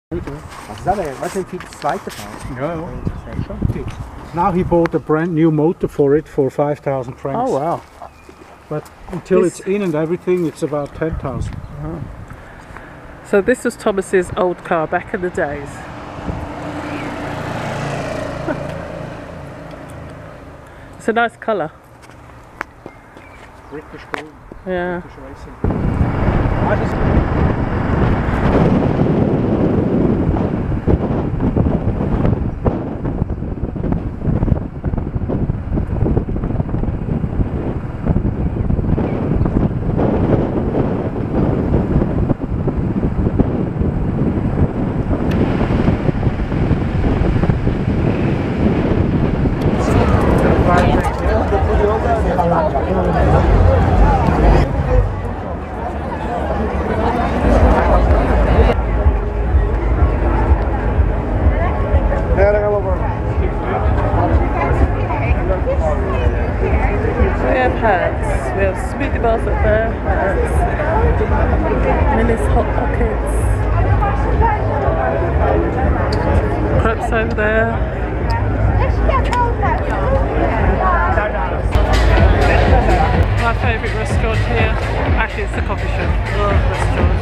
Now he bought a brand new motor for it for 5,000 francs. Oh wow. But until it's in and everything, it's about 10,000. Oh. So this was Thomas's old car back in the days. It's a nice colour. British gold. Yeah. British racing. We have hats, we have smoothie bars up there, hats, Millis hot pockets, crepes over there. My favourite restaurant here, actually it's the coffee shop, restaurant.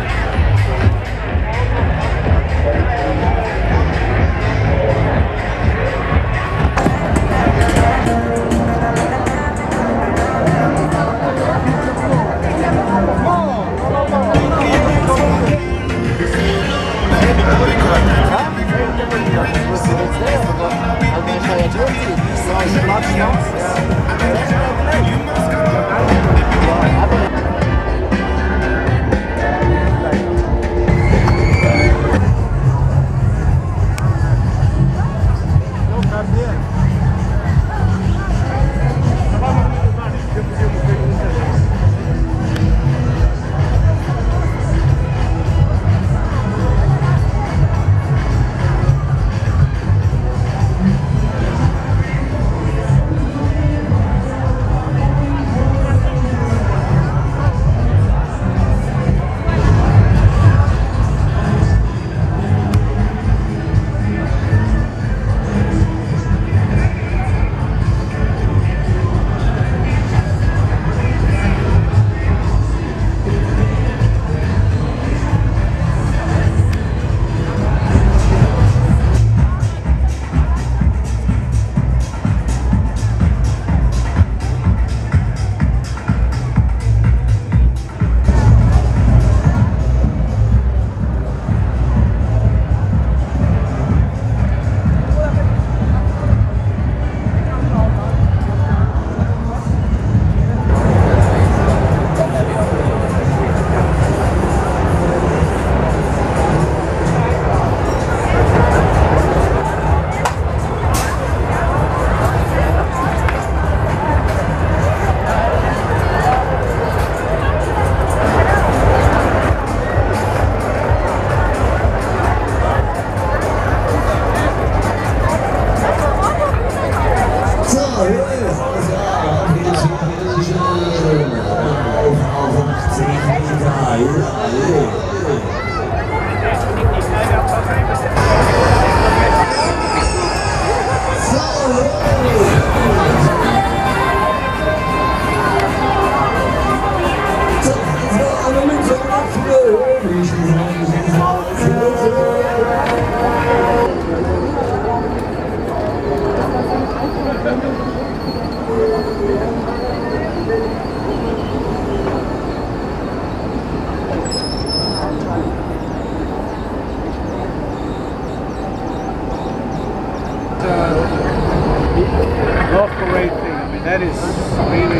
That is really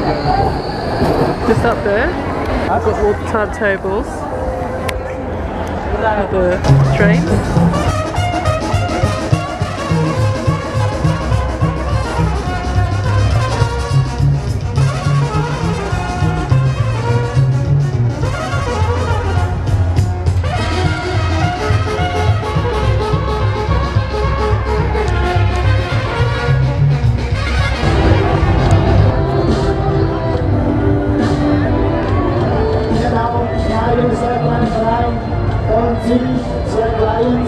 good. Just up there, I've got all the timetables for the trains. Sehr klein, sehr klein.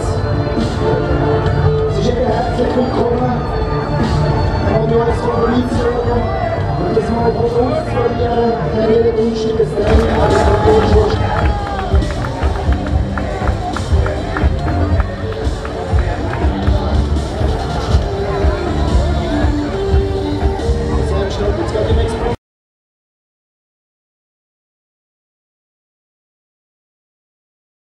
herzlich willkommen. Und wir uns vorbeizuschauen und das mal von uns zu verlieren, wenn ihr günstiges Training